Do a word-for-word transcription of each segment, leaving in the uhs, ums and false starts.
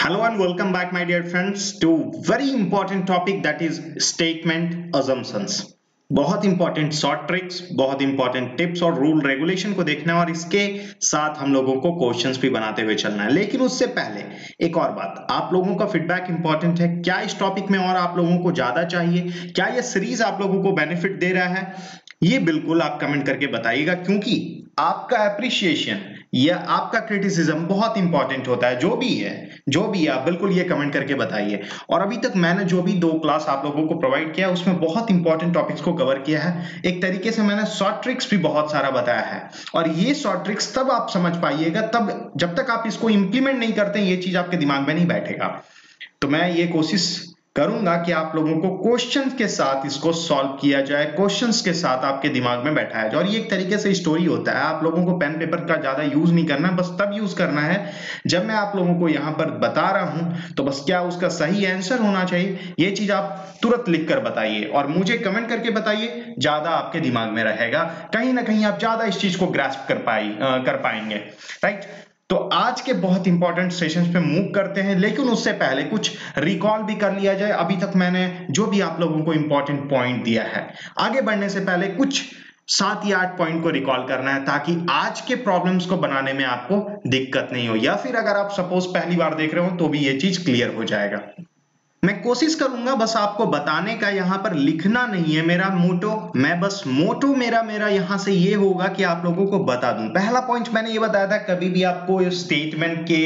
Hello and welcome back, my dear friends, to very important topic that is statement assumptions. बहुत important short tricks, बहुत important tips और rule regulation को देखना है और इसके साथ हम लोगों को क्वेश्चंस भी बनाते हुए चलना है। लेकिन उससे पहले एक और बात, आप लोगों का फीडबैक इंपॉर्टेंट है। क्या इस टॉपिक में और आप लोगों को ज्यादा चाहिए? क्या ये सीरीज आप लोगों को बेनिफिट दे रहा है? ये बिल्कुल आप कमेंट करके बताइएगा, क्योंकि आपका अप्रिशिएशन या आपका क्रिटिसिज्म बहुत इंपॉर्टेंट होता है। जो भी है जो भी है आप बिल्कुल ये कमेंट करके बताइए। और अभी तक मैंने जो भी दो क्लास आप लोगों को प्रोवाइड किया उसमें बहुत इंपॉर्टेंट टॉपिक्स को कवर किया है। एक तरीके से मैंने शॉर्ट ट्रिक्स भी बहुत सारा बताया है, और ये शॉर्ट ट्रिक्स तब आप समझ पाइएगा तब जब तक आप इसको इंप्लीमेंट नहीं करते ये चीज आपके दिमाग में नहीं बैठेगा। तो मैं ये कोशिश करूंगा कि आप लोगों को क्वेश्चंस के साथ इसको सॉल्व किया जाए, क्वेश्चंस के साथ आपके दिमाग में बैठाया जाए। और ये एक तरीके से स्टोरी होता है। आप लोगों को पेन पेपर का ज्यादा यूज नहीं करना, बस तब यूज करना है जब मैं आप लोगों को यहां पर बता रहा हूं तो बस क्या उसका सही आंसर होना चाहिए, ये चीज आप तुरंत लिख कर बताइए और मुझे कमेंट करके बताइए, ज्यादा आपके दिमाग में रहेगा। कहीं ना कहीं आप ज्यादा इस चीज को ग्रास्प कर पाई कर पाएंगे, राइट। तो आज के बहुत इंपॉर्टेंट सेशंस पे मूव करते हैं, लेकिन उससे पहले कुछ रिकॉल भी कर लिया जाए अभी तक मैंने जो भी आप लोगों को इंपॉर्टेंट पॉइंट दिया है। आगे बढ़ने से पहले कुछ सात या आठ पॉइंट को रिकॉल करना है, ताकि आज के प्रॉब्लम्स को बनाने में आपको दिक्कत नहीं हो, या फिर अगर आप सपोज पहली बार देख रहे हो तो भी ये चीज क्लियर हो जाएगा। मैं कोशिश करूंगा बस आपको बताने का, यहां पर लिखना नहीं है मेरा मोटो। मैं बस मोटो मेरा मेरा यहां से ये होगा कि आप लोगों को बता दूं। पहला पॉइंट मैंने ये बताया था, कभी भी आपको स्टेटमेंट के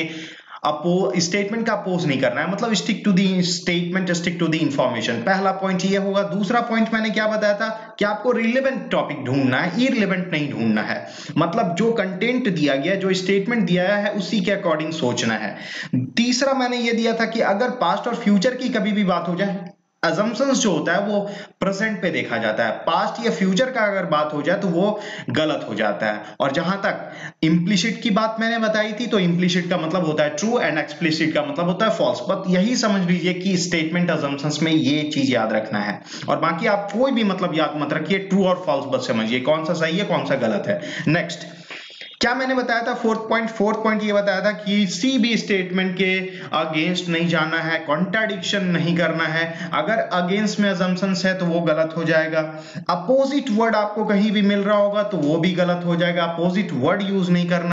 अपो स्टेटमेंट का अपोज नहीं करना है, मतलब stick to the statement, stick to the information. पहला पॉइंट ये होगा। दूसरा पॉइंट मैंने क्या बताया था कि आपको रिलेवेंट टॉपिक ढूंढना है, इररिलेवेंट नहीं ढूंढना है। मतलब जो कंटेंट दिया गया, जो स्टेटमेंट दिया है उसी के अकॉर्डिंग सोचना है। तीसरा मैंने ये दिया था कि अगर पास्ट और फ्यूचर की कभी भी बात हो जाए, assumptions जो होता है वो प्रेजेंट पे देखा जाता है, पास्ट या फ्यूचर का अगर बात हो जाए तो वो गलत हो जाता है। और जहां तक इंप्लिसिट की बात मैंने बताई थी, तो इंप्लिसिट का मतलब होता है ट्रू एंड एक्सप्लिसिट का मतलब होता है फॉल्स। बस यही समझ लीजिए कि स्टेटमेंट assumptions में ये चीज याद रखना है, और बाकी आप कोई भी मतलब याद मत रखिए, ट्रू और फॉल्स बस समझिए कौन सा सही है कौन सा गलत है। नेक्स्ट क्या मैंने बताया था, फोर्थ पॉइंट फोर्थ पॉइंट ये बताया था कि किसी भी स्टेटमेंट के अगेंस्ट नहीं जाना है, कॉन्ट्राडिक्शन नहीं करना है। अगर अगेंस्ट में assumptions है तो वो गलत हो जाएगा। अपोजिट वर्ड आपको कहीं भी मिल रहा होगा तो वो भी गलत हो जाएगा, अपोजिट वर्ड यूज नहीं करना।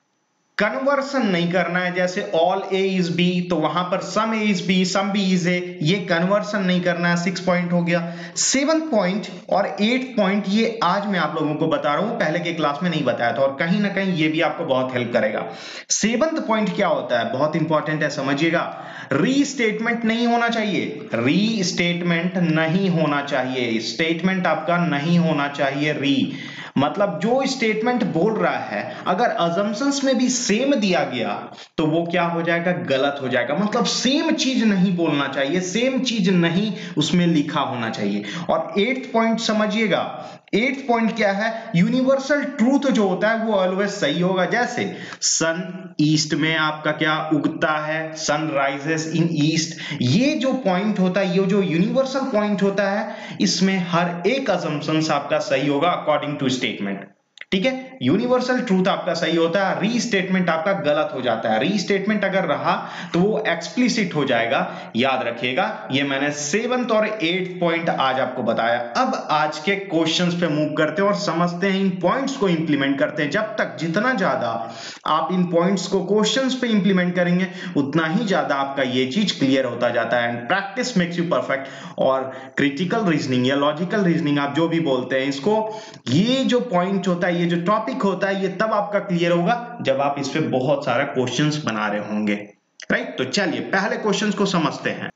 कन्वर्सन नहीं करना है, जैसे ऑल ए इज बी तो वहां पर some A is B, some B is A, ये कन्वर्सन नहीं करना है। सिक्स पॉइंट हो गया। सेवन पॉइंट और एट पॉइंट ये आज मैं आप लोगों को बता रहा हूं, पहले के क्लास में नहीं बताया था, और कहीं ना कहीं ये भी आपको बहुत हेल्प करेगा। सेवंथ पॉइंट क्या होता है, बहुत इंपॉर्टेंट है, समझिएगा। रीस्टेटमेंट नहीं होना चाहिए, रीस्टेटमेंट नहीं होना चाहिए, स्टेटमेंट आपका नहीं होना चाहिए। री मतलब जो स्टेटमेंट बोल रहा है अगर assumptions में भी सेम दिया गया तो वो क्या हो जाएगा, गलत हो जाएगा। मतलब सेम चीज नहीं बोलना चाहिए, सेम चीज नहीं उसमें लिखा होना चाहिए। और एट्थ पॉइंट समझिएगा, एट्थ पॉइंट क्या है, यूनिवर्सल ट्रूथ जो होता है वो ऑलवेज सही होगा। जैसे सन ईस्ट में आपका क्या उगता है, सन राइजेस इन ईस्ट, ये जो पॉइंट होता है, ये जो यूनिवर्सल पॉइंट होता है, इसमें हर एक assumptions आपका सही होगा अकॉर्डिंग टू स्टेटमेंट। ठीक है, यूनिवर्सल ट्रूथ आपका सही होता है, रीस्टेटमेंट आपका गलत हो जाता है। रीस्टेटमेंट अगर रहा तो वो एक्सप्लिसिट हो जाएगा, याद रखिएगा। ये मैंने सेवंथ और एट्थ पॉइंट आज आपको बताया। अब आज के क्वेश्चंस पे मूव करते हैं और समझते हैं, इन पॉइंट्स को इंप्लीमेंट करते हैं। जब तक जितना ज्यादा आप इन पॉइंट्स को क्वेश्चंस पे इंप्लीमेंट करेंगे उतना ही ज्यादा आपका ये चीज क्लियर होता जाता है। And practice makes you perfect. और क्रिटिकल रीजनिंग या लॉजिकल रीजनिंग आप जो भी बोलते हैं इसको, ये जो पॉइंट होता है, ये जो टॉपिक होता है, ये तब आपका क्लियर होगा जब आप इस पे बहुत सारा क्वेश्चंस बना रहे होंगे, राइट। तो चलिए पहले क्वेश्चंस को समझते हैं।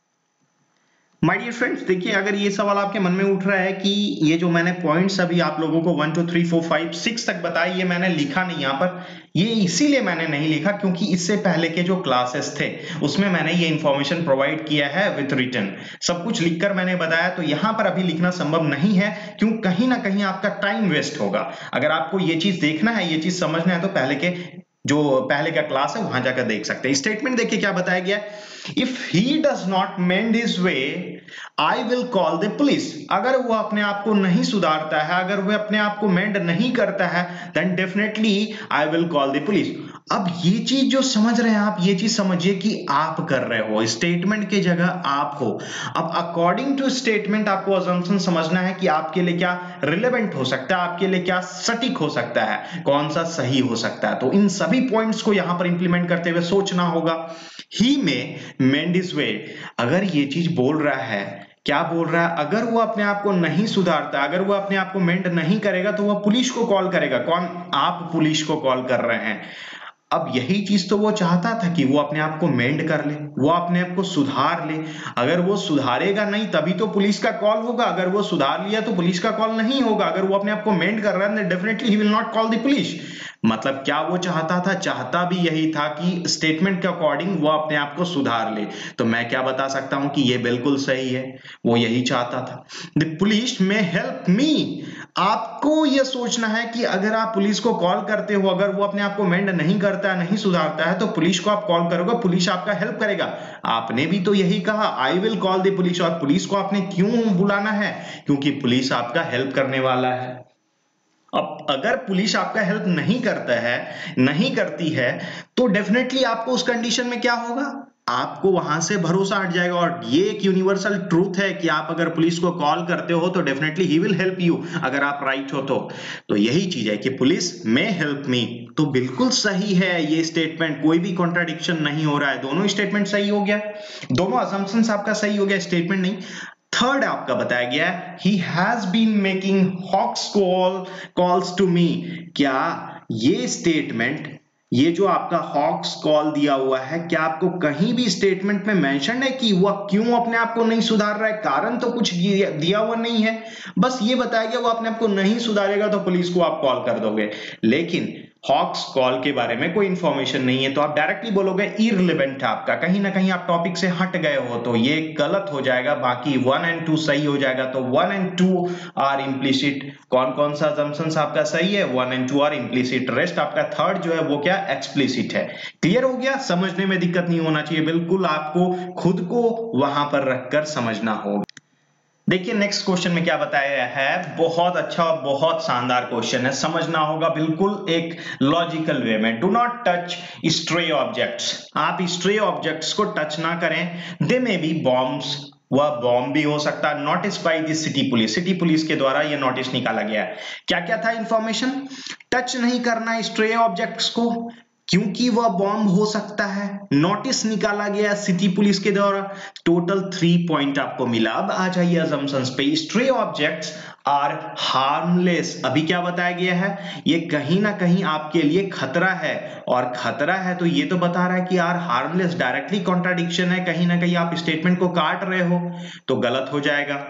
माय डियर फ्रेंड्स, देखिए अगर ये सवाल आपके मन में उठ रहा है कि ये जो मैंने पॉइंट्स अभी आप लोगों को one two three four five six तक बताए, ये मैंने लिखा नहीं यहाँ पर, ये इसीलिए मैंने नहीं लिखा क्योंकि इससे पहले के जो क्लासेस थे उसमें मैंने ये इंफॉर्मेशन प्रोवाइड किया है विथ रिटन, सब कुछ लिखकर मैंने बताया। तो यहाँ पर अभी लिखना संभव नहीं है, क्यों, कहीं ना कहीं आपका टाइम वेस्ट होगा। अगर आपको ये चीज देखना है, ये चीज समझना है, तो पहले के जो पहले का क्लास है वहां जाकर देख सकते हैं। स्टेटमेंट देखिए क्या बताया गया, if he does not mend his way I will call the police. अगर वो अपने आप को नहीं सुधारता है, अगर वो अपने आप को मेंड नहीं करता है, then definitely I will call the police. अब ये चीज जो समझ रहे हैं आप, ये चीज समझिए कि आप कर रहे हो, स्टेटमेंट की जगह आप हो। अब अकॉर्डिंग टू स्टेटमेंट आपको अजम्पशन समझना है कि आपके लिए क्या रिलेवेंट हो सकता है, आपके लिए क्या सटीक हो सकता है, कौन सा सही हो सकता है। तो इन सभी पॉइंट्स को यहां पर इंप्लीमेंट करते हुए सोचना होगा। ही में मेंड हिज वे, अगर ये चीज बोल रहा है, क्या बोल रहा है, अगर वो अपने आप को नहीं सुधारता, अगर वो अपने आप को मेंड नहीं करेगा तो वो पुलिस को कॉल करेगा। कौन? आप पुलिस को कॉल कर रहे हैं। अब यही चीज तो वो चाहता था कि वो अपने आप को मेंड कर ले, वो अपने आप को सुधार ले। अगर वो सुधारेगा नहीं तभी तो पुलिस का कॉल होगा, अगर वो सुधार लिया तो पुलिस का कॉल नहीं होगा। अगर वो अपने आप को मेंड कर रहा है definitely he will not call the police. मतलब क्या वो चाहता था? चाहता भी यही था कि स्टेटमेंट के अकॉर्डिंग वो अपने आप को सुधार ले। तो मैं क्या बता सकता हूं कि ये बिल्कुल सही है, वो यही चाहता था। The police may help me, आपको यह सोचना है कि अगर आप पुलिस को कॉल करते हो, अगर वो अपने आप को मेंड नहीं करता है, नहीं सुधारता है, तो पुलिस को आप कॉल करोगे, पुलिस आपका हेल्प करेगा। आपने भी तो यही कहा, I will call the police. और पुलिस को आपने क्यों बुलाना है? क्योंकि पुलिस आपका हेल्प करने वाला है। अब अगर पुलिस आपका हेल्प नहीं करता है, नहीं करती है, तो डेफिनेटली आपको उस कंडीशन में क्या होगा? आपको वहां से भरोसा हट जाएगा। और ये एक यूनिवर्सल ट्रूथ है कि आप अगर पुलिस को कॉल करते हो तो definitely he will help you, अगर आप राइट हो तो। तो यही चीज है कि पुलिस में हेल्प मी, तो बिल्कुल सही है ये स्टेटमेंट, कोई भी कॉन्ट्राडिक्शन नहीं हो रहा है, दोनों स्टेटमेंट सही हो गया, दोनों असम्पशंस आपका सही हो गया, स्टेटमेंट नहीं। थर्ड आपका बताया गया है, he has been making hawks call calls to me। क्या ये स्टेटमेंट, ये जो आपका हॉक्स कॉल दिया हुआ है, क्या आपको कहीं भी स्टेटमेंट में मेंशन है कि वह क्यों अपने आप को नहीं सुधार रहा है? कारण तो कुछ दिया हुआ नहीं है, बस ये बताया गया वो अपने आप को नहीं सुधारेगा तो पुलिस को आप कॉल कर दोगे। लेकिन हॉक्स कॉल के बारे में कोई इंफॉर्मेशन नहीं है, तो आप डायरेक्टली बोलोगे इररिलेवेंट है आपका, कहीं ना कहीं आप टॉपिक से हट गए हो, तो ये गलत हो जाएगा। बाकी वन एंड टू सही हो जाएगा। तो one and two are implicit. कौन कौन सा असम्पशंस आपका सही है? One and two are implicit. Rest आपका थर्ड जो है वो क्या? एक्सप्लिसिट है। क्लियर हो गया? समझने में दिक्कत नहीं होना चाहिए, बिल्कुल आपको खुद को वहां पर रखकर समझना होगा। देखिए नेक्स्ट क्वेश्चन में क्या बताया है, बहुत अच्छा और बहुत शानदार क्वेश्चन है, समझना होगा बिल्कुल एक लॉजिकल वे में। Do not touch stray objects, आप स्ट्रे ऑब्जेक्ट्स को टच ना करें। दे मे बी बॉम्ब्स, वह बॉम्ब भी हो सकता है। Notice by the city police, city police के द्वारा यह नोटिस निकाला गया है। क्या क्या था इंफॉर्मेशन? टच नहीं करना स्ट्रे ऑब्जेक्ट्स को क्योंकि वह बॉम्ब हो सकता है। नोटिस निकाला गया सिटी पुलिस के द्वारा। टोटल थ्री पॉइंट आपको मिला। अब आ जाइए असम्पशंस पे। स्ट्रे ऑब्जेक्ट्स आर हार्मलेस, अभी क्या बताया गया है? ये कहीं ना कहीं आपके लिए खतरा है, और खतरा है तो ये तो बता रहा है कि आर हार्मलेस, डायरेक्टली कॉन्ट्राडिक्शन है, कहीं ना कहीं आप स्टेटमेंट को काट रहे हो, तो गलत हो जाएगा।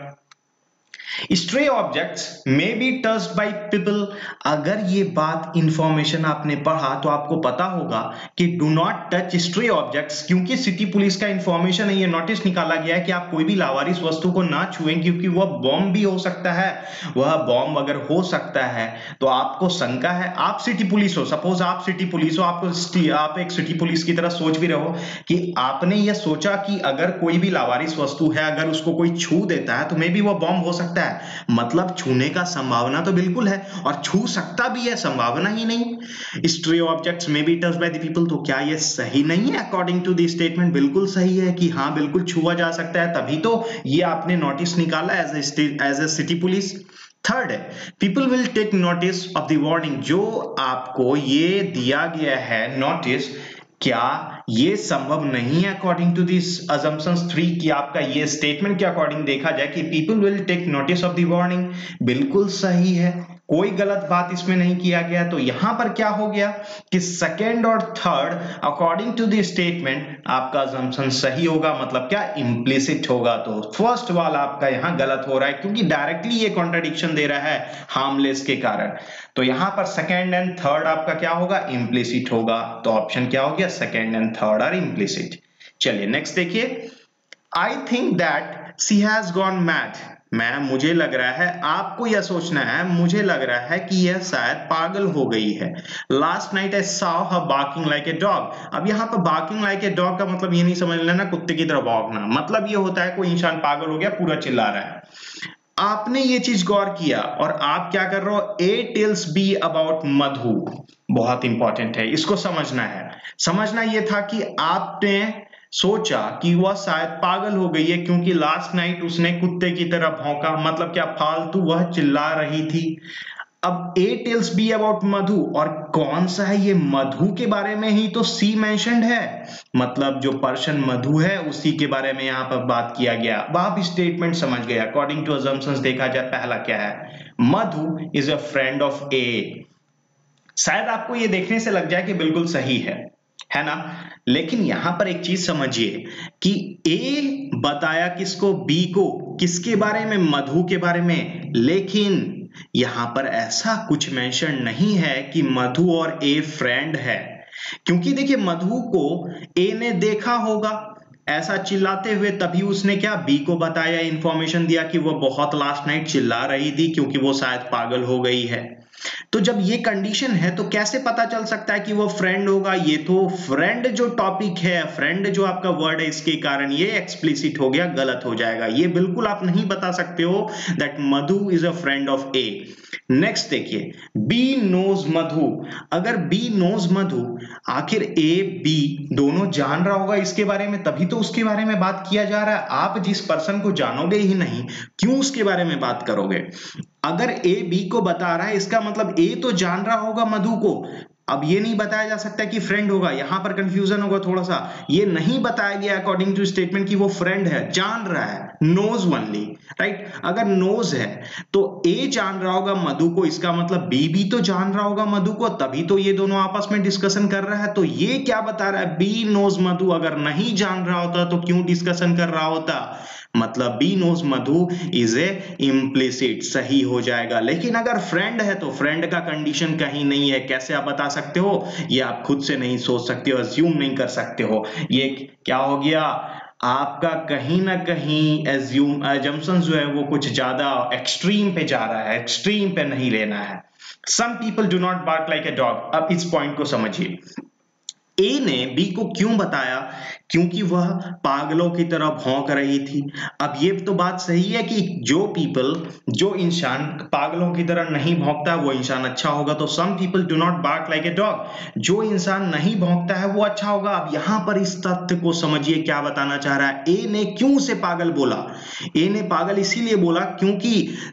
Stray objects may be touched by people, अगर ये बात इंफॉर्मेशन आपने पढ़ा तो आपको पता होगा कि do not touch stray objects, क्योंकि सिटी पुलिस का इंफॉर्मेशन है, ये नोटिस निकाला गया है कि आप कोई भी लावारिस वस्तु को ना छुएं, क्योंकि वह बॉम्ब भी हो सकता है। वह बॉम्ब अगर हो सकता है तो आपको शंका है, आप सिटी पुलिस हो, सपोज आप सिटी पुलिस हो, आपको आप एक सिटी पुलिस की तरह सोच भी रहे हो कि आपने यह सोचा कि अगर कोई भी लावारिस वस्तु है, अगर उसको कोई छू देता है तो मे बी वह बॉम्ब हो सकता है। मतलब छूने का संभावना तो बिल्कुल है, और छू सकता भी है, संभावना ही नहीं। Stray objects may be touched by the people, तो क्या ये सही नहीं है? अकॉर्डिंग टू द स्टेटमेंट बिल्कुल सही है कि हाँ बिल्कुल छुआ जा सकता है, तभी तो ये आपने नोटिस निकाला as as a city police. Third है, people will take notice of the warning, जो आपको ये दिया गया है नोटिस, क्या ये संभव नहीं है according to this assumptions three कि आपका ये स्टेटमेंट के अकॉर्डिंग देखा जाए कि people will take notice of the warning? बिल्कुल सही है, कोई गलत बात इसमें नहीं किया गया। तो यहां पर क्या हो गया कि सेकेंड और third according to the statement आपका असम्पशन सही होगा, मतलब क्या? इंप्लिसिट होगा। तो फर्स्ट वाला आपका यहां गलत हो रहा है, क्योंकि डायरेक्टली ये कॉन्ट्रडिक्शन दे रहा है हार्मलेस के कारण। तो यहां पर सेकेंड एंड थर्ड आपका क्या होगा? इंप्लिसिट होगा। तो ऑप्शन क्या हो गया? Second and third are implicit. चलिए नेक्स्ट देखिए, I think that she has gone mad, मैं मुझे लग रहा है, आपको यह सोचना है मुझे लग रहा है कि यह शायद पागल हो गई है। Last night I saw her barking like a dog. अब यहाँ पर बार्किंग लाइक ए डॉग का मतलब ये नहीं समझ लेना कुत्ते की तरह भौंकना, मतलब ये होता है कोई इंसान पागल हो गया, पूरा चिल्ला रहा है। आपने ये चीज गौर किया और आप क्या कर रहे हो? A tells B about Madhu, बहुत इंपॉर्टेंट है, इसको समझना है। समझना यह था कि आपने सोचा कि वह शायद पागल हो गई है क्योंकि लास्ट नाइट उसने कुत्ते की तरह भौंका, मतलब क्या फालतू वह चिल्ला रही थी। अब A tells B about Madhu, और कौन सा है ये? मधु के बारे में ही तो सी मेंशन्ड है, मतलब जो पर्सन मधु है उसी के बारे में यहाँ पर बात किया गया। अब आप स्टेटमेंट समझ गए। अकॉर्डिंग टू अजम्पशंस देखा जाए, पहला क्या है? Madhu is a friend of A. शायद आपको ये देखने से लग जाए कि बिल्कुल सही है, है ना? लेकिन यहां पर एक चीज समझिए कि ए बताया किसको? बी को। किसके बारे में? मधु के बारे में। लेकिन यहां पर ऐसा कुछ मेंशन नहीं है कि मधु और ए फ्रेंड है, क्योंकि देखिए मधु को ए ने देखा होगा ऐसा चिल्लाते हुए, तभी उसने क्या? बी को बताया, इंफॉर्मेशन दिया कि वो बहुत लास्ट नाइट चिल्ला रही थी क्योंकि वो शायद पागल हो गई है। तो जब ये कंडीशन है तो कैसे पता चल सकता है कि वो फ्रेंड होगा? ये तो फ्रेंड जो टॉपिक है, फ्रेंड जो आपका वर्ड है, इसके कारण ये एक्सप्लिसिट हो गया, गलत हो जाएगा। ये बिल्कुल आप नहीं बता सकते हो that Madhu is a friend of A. Next देखिए, बी नोज मधु। अगर बी नोज मधु, आखिर ए बी दोनों जान रहा होगा इसके बारे में, तभी तो उसके बारे में बात किया जा रहा है। आप जिस पर्सन को जानोगे ही नहीं, क्यों उसके बारे में बात करोगे? अगर ए बी को बता रहा है, इसका मतलब ए तो जान रहा होगा मधु को। अब ये नहीं बताया जा सकता कि फ्रेंड होगा, यहां पर कंफ्यूजन होगा थोड़ा सा। ये नहीं बताया गया अकॉर्डिंग टू स्टेटमेंट कि वो फ्रेंड है, जान रहा है, नोज ओनली, राइट? अगर नोज है तो ए जान रहा होगा मधु को, इसका मतलब बी भी तो जान रहा होगा मधु को, तभी तो ये दोनों आपस में डिस्कशन कर रहा है। तो ये क्या बता रहा है? B knows Madhu. अगर नहीं जान रहा होता तो क्यों डिस्कशन कर रहा होता? मतलब B knows Madhu is a implicit, सही हो जाएगा। लेकिन अगर फ्रेंड है तो फ्रेंड का कंडीशन कहीं नहीं है। कैसे आप बता सकते हो? ये आप खुद से नहीं सोच सकते हो, अज्यूम नहीं कर सकते हो। ये क्या हो गया? आपका कहीं ना कहीं एज्यूम अजम्पशन जो है वो कुछ ज्यादा एक्सट्रीम पे जा रहा है, एक्सट्रीम पे नहीं लेना है। Some people do not bark like a dog. अब इस पॉइंट को समझिए, ए ने बी को क्यों बताया? क्योंकि वह पागलों की तरह भौंक रही थी। अब ये तो बात सही है कि जो पीपल, जो इंसान पागलों की तरह नहीं भौंकता वो इंसान अच्छा होगा। तो some people do not bark like a dog, जो इंसान नहीं भौंकता है वो अच्छा होगा। अब यहां पर इस तथ्य को समझिए, क्या बताना चाह रहा है? ए ने क्यों उसे पागल बोला? ए ने पागल इसीलिए बोला क्योंकि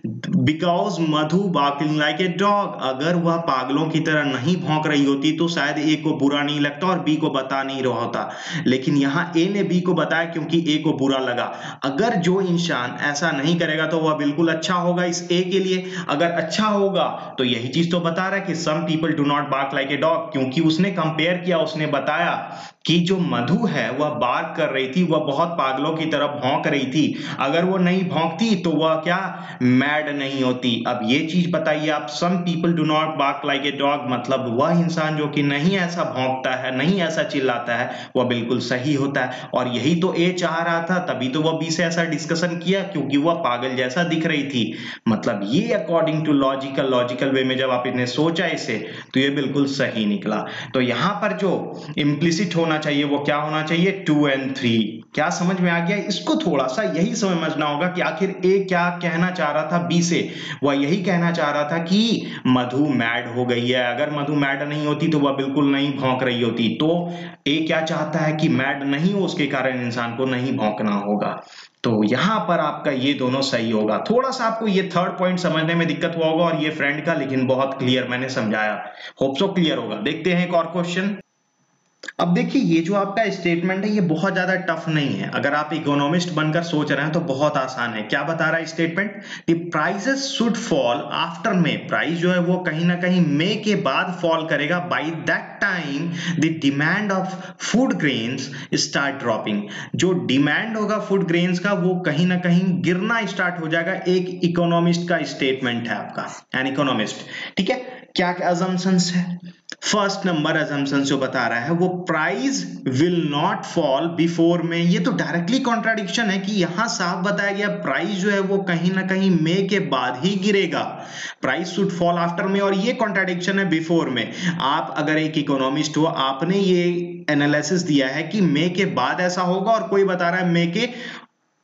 because Madhu barking like a dog. अगर वह पागलों की तरह नहीं भौंक रही होती तो शायद ए को बुरा नहीं लगता और बी को बता नहीं रहा होता। लेकिन यहां ए ने बी को बताया क्योंकि ए को बुरा लगा। अगर जो इंसान ऐसा नहीं करेगा तो वह बिल्कुल अच्छा होगा इस ए के लिए। अगर अच्छा होगा तो यही चीज तो बता रहा है कि some people do not bark like a dog, क्योंकि उसने कंपेयर किया, उसने बताया कि जो मधु है वह बार्क कर रही थी, वह बहुत पागलों की तरह भौंक रही थी। अगर वो नहीं भौंकती तो वह क्या? मैड नहीं होती। अब ये चीज बताइए आप, some people do not bark like a dog, मतलब वह इंसान जो कि नहीं ऐसा भौंकता है, नहीं ऐसा चिल्लाता है, वह बिल्कुल सही होता है। और यही तो ए चाह रहा था, तभी तो वह बी से ऐसा डिस्कशन किया, क्योंकि वह पागल जैसा दिख रही थी। मतलब ये according to logical logical way में जब आप इन्हें सोचा इसे, तो ये बिल्कुल सही निकला। तो यहां पर जो इम्प्लिसिट होना चाहिए वो क्या होना चाहिए? Two and three. क्या समझ में आ गया? इसको थोड़ा सा यही समझना होगा कि आखिर ए क्या कहना चाह रहा था बी से। वह यही कहना चाह रहा था कि मधु मैड हो गई है। अगर मधु मैड नहीं होती तो वह बिल्कुल नहीं भौंक रही होती। तो ए क्या चाहता है कि मैड नहीं हो, उसके कारण इंसान को नहीं भौंकना होगा। तो यहां पर आपका ये दोनों सही होगा। थोड़ा सा आपको ये थर्ड पॉइंट समझने में दिक्कत हुआ होगा और ये फ्रेंड का, लेकिन बहुत क्लियर मैंने समझाया। होप सो क्लियर होगा। देखते हैं एक और क्वेश्चन। अब देखिए, ये जो आपका स्टेटमेंट है ये बहुत ज्यादा टफ नहीं है। अगर आप इकोनॉमिस्ट बनकर सोच रहे हैं तो बहुत आसान है। क्या बता रहा है statement? The prices should fall after May. Price जो है वो कहीं ना कहीं मई के बाद फॉल करेगा। By that time the demand of food grains start dropping. जो डिमांड होगा फूड ग्रेन्स का वो कहीं ना कहीं गिरना स्टार्ट हो जाएगा। एक इकोनॉमिस्ट का स्टेटमेंट है आपका, एन इकोनॉमिस्ट। ठीक है, क्या क्या असम्पशंस है? फर्स्ट नंबर असम्पशन जो बता रहा है वो price will not fall before May. ये तो डायरेक्टली कॉन्ट्राडिक्शन है कि यहां साफ बताया गया प्राइस जो है वो कहीं ना कहीं मई के बाद ही गिरेगा। प्राइस शुड फॉल आफ्टर में, और ये कॉन्ट्राडिक्शन है बिफोर में। आप अगर एक इकोनॉमिस्ट हो, आपने ये एनालिसिस दिया है कि मई के बाद ऐसा होगा, और कोई बता रहा है मई के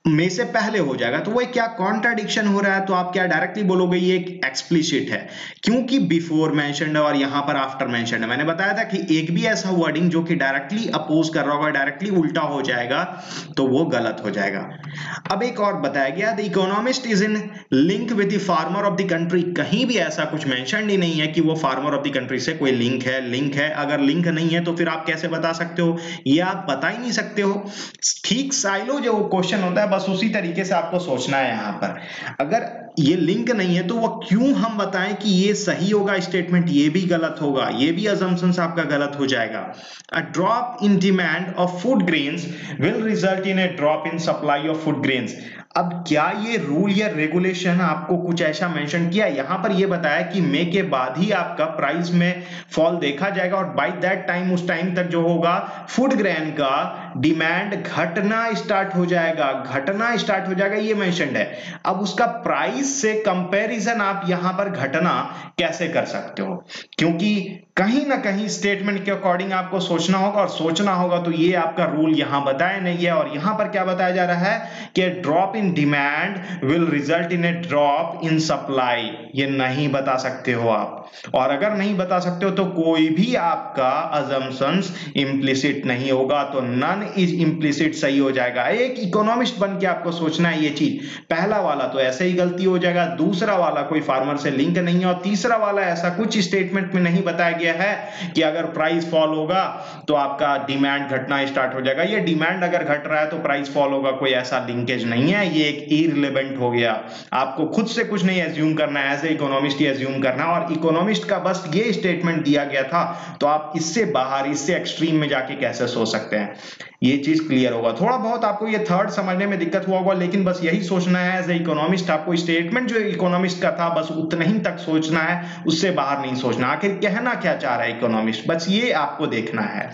में से पहले हो जाएगा, तो वो क्या कॉन्ट्राडिक्शन हो रहा है, तो आप क्या डायरेक्टली बोलोगे ये एक एक्सप्लिसिट है, क्योंकि बिफोर मेंशन्ड और यहां पर आफ्टर मेंशन्ड है। मैंने बताया था कि एक भी ऐसा वर्डिंग जो कि डायरेक्टली अपोज कर रहा होगा, डायरेक्टली उल्टा हो जाएगा, तो वो गलत हो जाएगा। अब एक और बताया गया, the economist is in link with the farmer of the country. कहीं भी ऐसा कुछ मेंशन्ड ही नहीं है कि वो फार्मर ऑफ द कंट्री से कोई लिंक है। लिंक है, अगर लिंक नहीं है तो फिर आप कैसे बता सकते हो, ये आप बता ही नहीं सकते हो। ठीक साइलो जो क्वेश्चन होता है बस उसी तरीके से आपको सोचना है। यहां पर अगर ये लिंक नहीं है तो वो क्यों हम बताएं कि ये सही होगा स्टेटमेंट, ये भी गलत होगा, ये भी assumptions आपका गलत हो जाएगा। A drop in demand of food grains will result in a drop in supply of food grains. अब क्या ये रूल या रेगुलेशन आपको कुछ ऐसा मेंशन किया, यहां पर ये बताया कि मई के बाद ही आपका प्राइस में फॉल देखा जाएगा और बाय दैट टाइम, उस टाइम तक जो होगा फूड ग्रेन का डिमांड घटना स्टार्ट हो जाएगा, घटना स्टार्ट हो जाएगा, ये मेंशन्ड है। अब उसका प्राइस से कंपैरिजन आप यहां पर घटना कैसे कर सकते हो, क्योंकि कहीं ना कहीं स्टेटमेंट के अकॉर्डिंग आपको सोचना होगा, और सोचना होगा तो ये आपका रूल यहां बताया नहीं है। और यहां पर क्या बताया जा रहा है कि drop in demand will result in a drop in supply, ये नहीं बता सकते हो आप। और अगर नहीं बता सकते हो तो कोई भी आपका assumptions implicit नहीं होगा, तो none is implicit सही हो जाएगा। एक इकोनॉमिस्ट बन के आपको सोचना है ये चीज। पहला वाला तो ऐसे ही गलती हो जाएगा, दूसरा वाला कोई फार्मर से लिंक नहीं है, और तीसरा वाला ऐसा कुछ स्टेटमेंट में नहीं बताया गया है कि अगर प्राइस फॉल होगा तो आपका डिमांड घटना स्टार्ट हो जाएगा। ये डिमांड अगर घट रहा है तो प्राइस फॉल होगा, कोई ऐसा लिंकेज नहीं है, ये एक इररिलेवेंट हो गया। आपको खुद से कुछ नहीं एज्यूम करना है, एज ए इकोनॉमिस्ट ही एज्यूम करना, और इकोनॉमिस्ट का बस ये स्टेटमेंट दिया गया था, तो आप इससे बाहर, इससे एक्सट्रीम में जाके कैसे सोच सकते हैं, ये चीज क्लियर होगा। थोड़ा बहुत आपको ये थर्ड समझने में दिक्कत हुआ होगा, लेकिन बस यही सोचना है एज ए इकोनॉमिस्ट, आपको स्टेटमेंट जो इकोनॉमिस्ट का था बस उतना ही तक सोचना है, उससे बाहर नहीं सोचना। आखिर कहना क्या चाह रहा है इकोनॉमिस्ट, बस ये आपको देखना है।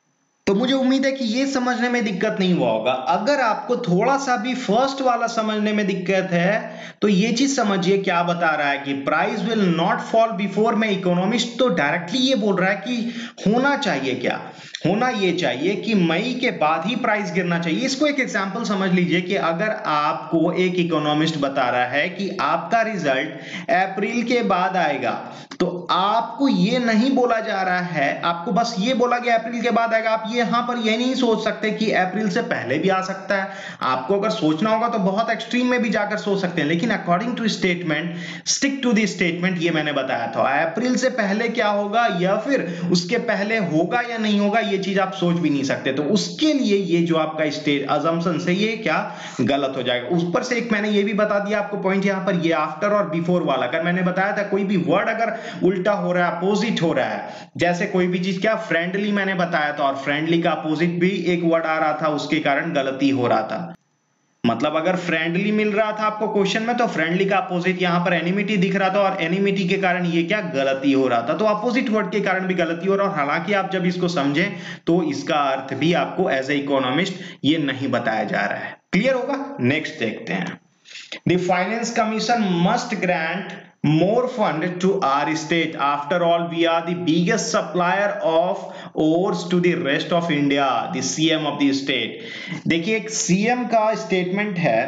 तो मुझे उम्मीद है कि ये समझने में दिक्कत नहीं हुआ होगा। अगर आपको थोड़ा सा भी फर्स्ट वाला समझने में दिक्कत है तो ये चीज समझिए क्या बता रहा है कि price will not fall before May. Economist तो डायरेक्टली ये बोल रहा है कि होना चाहिए क्या, होना ये चाहिए कि मई के बाद ही प्राइस गिरना चाहिए। इसको एक एग्जांपल समझ लीजिए कि अगर आपको एक इकोनॉमिस्ट बता रहा है कि आपका रिजल्ट अप्रैल के बाद आएगा, तो आपको ये नहीं बोला जा रहा है, आपको बस ये बोला गया अप्रैल के बाद आएगा। आप यहां पर ये नहीं सोच सकते कि अप्रैल से पहले भी आ सकता है। आपको अगर सोचना होगा तो बहुत एक्सट्रीम में भी जाकर सोच सकते हैं, लेकिन according to statement, stick to the statement, ये मैंने बताया था। अप्रैल से पहले क्या होगा या फिर उसके पहले होगा या नहीं होगा, ये चीज आप सोच भी नहीं सकते। तो उसके लिए ये जो आपका स्टेट अजम्पशन है ये क्या गलत हो जाएगा। ऊपर से एक मैंने ये भी बता दिया आपको पॉइंट यहां पर, ये आफ्टर और बिफोर वाला, अगर मैंने बताया था कोई भी वर्ड अगर उल्टा हो रहा है, अपोजिट हो रहा है, जैसे कोई भी चीज, क्या फ्रेंडली मैंने बताया था, और फ्रेंडली का अपोजिट भी एक वर्ड आ रहा था, उसके कारण गलती हो रहा था। मतलब अगर फ्रेंडली मिल रहा था आपको क्वेश्चन में, तो फ्रेंडली का अपोजिट यहां पर एनिमिटी दिख रहा था, और एनिमिटी के कारण ये क्या गलती हो रहा था। तो अपोजिट वर्ड के कारण भी गलती हो रहा है। और हालांकि आप जब इसको समझें तो इसका अर्थ भी आपको एज ए इकोनॉमिस्ट ये नहीं बताया जा रहा है। क्लियर होगा। नेक्स्ट देखते हैं। The finance commission must grant more fund to our state. After all, we are the biggest supplier of ores to the rest of India. The C M of the state. देखिए एक C M का statement है,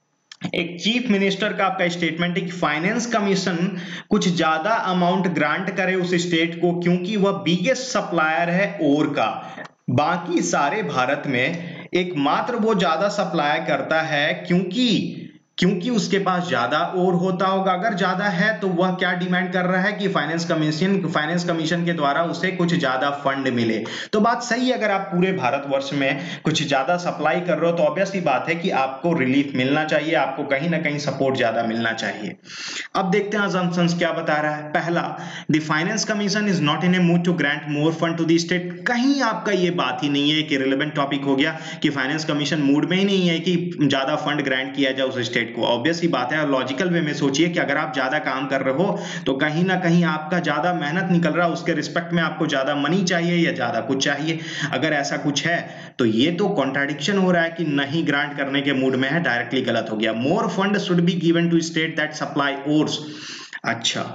एक chief minister का आपका statement है कि finance commission कुछ ज्यादा अमाउंट ग्रांट करे उस स्टेट को, क्योंकि वह बिगेस्ट सप्लायर है ओर का। बाकी सारे भारत में एकमात्र वो ज्यादा सप्लाई करता है क्योंकि क्योंकि उसके पास ज्यादा और होता होगा। अगर ज्यादा है तो वह क्या डिमांड कर रहा है कि फाइनेंस कमीशन फाइनेंस कमीशन के द्वारा उसे कुछ ज्यादा फंड मिले। तो बात सही है, अगर आप पूरे भारतवर्ष में कुछ ज्यादा सप्लाई कर रहे हो तो ऑब्वियस सी बात है कि आपको रिलीफ मिलना चाहिए, आपको कहीं ना कहीं सपोर्ट ज्यादा मिलना चाहिए। अब देखते हैं assumptions क्या बता रहा है। पहला, the finance commission is not in a mood to grant more fund to the state. कहीं आपका ये बात ही नहीं है कि रिलेवेंट टॉपिक हो गया कि फाइनेंस कमीशन मूड में ही नहीं है कि ज्यादा फंड ग्रांट किया जाए उस स्टेट को। ऑब्वियस ही बात है, लॉजिकल वे में सोचिए कि अगर आप ज्यादा काम कर रहे हो तो कहीं ना कहीं आपका ज्यादा मेहनत निकल रहा है, उसके रिस्पेक्ट में आपको ज्यादा मनी चाहिए या ज्यादा कुछ चाहिए। अगर ऐसा कुछ है तो ये तो कॉन्ट्राडिक्शन हो रहा है कि नहीं ग्रांट करने के मूड में है, डायरेक्टली गलत हो गया। More fund should be given to state that supply ores. अच्छा,